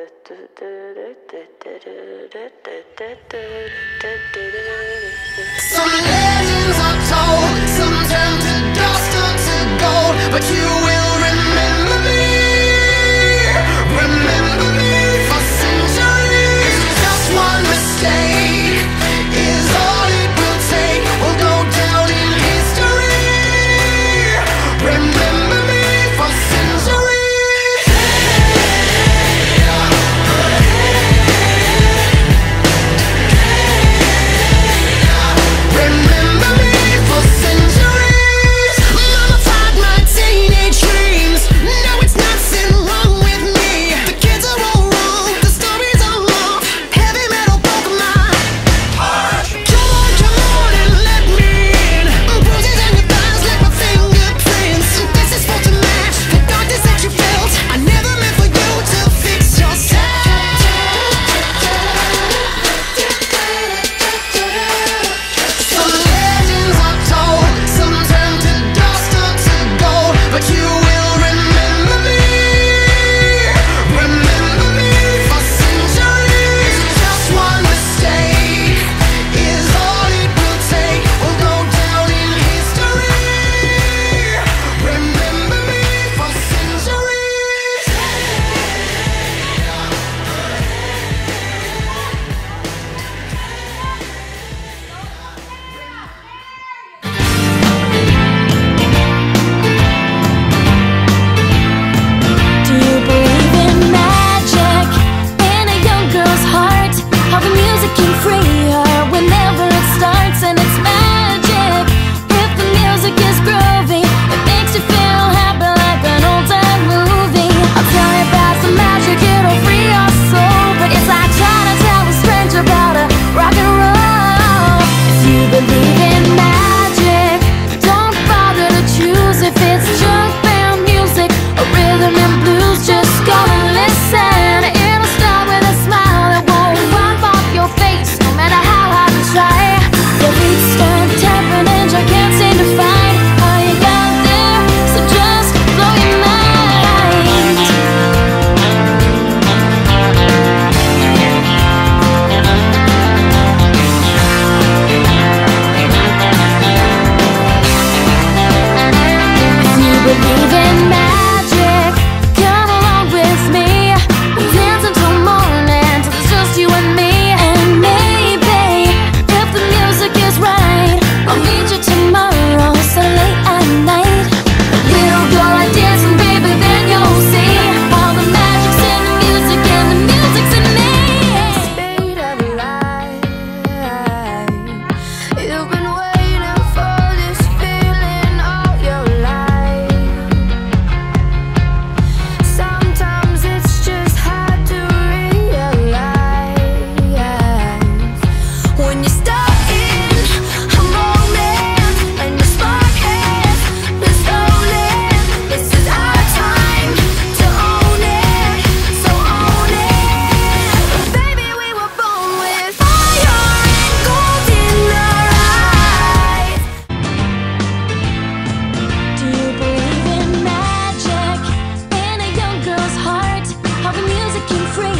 Some legends are told, some turn to dust or to gold, but you will remember me for centuries. Just one mistake is all it will take. We'll go down in history. Remember me for centuries. Remember me for centuries. Mama tied my teenage dreams. No, it's nothing wrong with me. The kids are all wrong, the stories are wrong. Heavy metal broke my heart. Come on and let me in. Bruises on your thighs like my fingerprints. This is supposed to match the darkness that you felt. I never meant for you to fix yourself. Some legends are told, some turn to dust or to gold, but you will remember me for centuries. Just one mistake is all it will take. We'll go down in history. Remember me for centuries. Do you believe in magic in a young girl's heart? How the music can free her whenever it starts, and it's magic. If the music is groovy, it makes you feel happy like an old-time movie. I'll tell you about some magic, it'll free your soul. But it's like trying to tell a stranger about a rock and roll. If you believe in magic, don't bother to choose if it's junk band music or rhythm and blues. Just go and listen. It'll start with a smile that won't wipe off your face, no matter how hard you try. Your feet start tapping and you can't seem to find how you got there, so just blow your mind. If you believe in magic, come along with me. We'll dance until morning, till it's just you and me. And maybe, if the music is right, I'll meet you tomorrow, so late at night. We'll go like dancing, baby, then you'll see how the magic's in the music and the music's in me. Speed of light, you've been waiting for this feeling all your life. Sometimes it's just hard to realize when you're stuck in a moment and your spark has been stolen. This is our time to own it, so own it. Baby, we were born with fire and gold in our eyes. Do you believe in magic in a young girl's heart? How the music can free